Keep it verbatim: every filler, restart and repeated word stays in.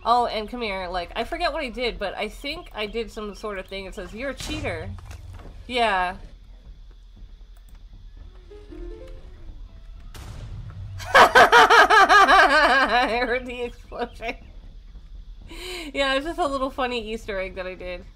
Oh, and come here, like, I forget what I did, but I think I did some sort of thing that says, you're a cheater. Yeah. I heard the explosion. Yeah, it's just a little funny Easter egg that I did.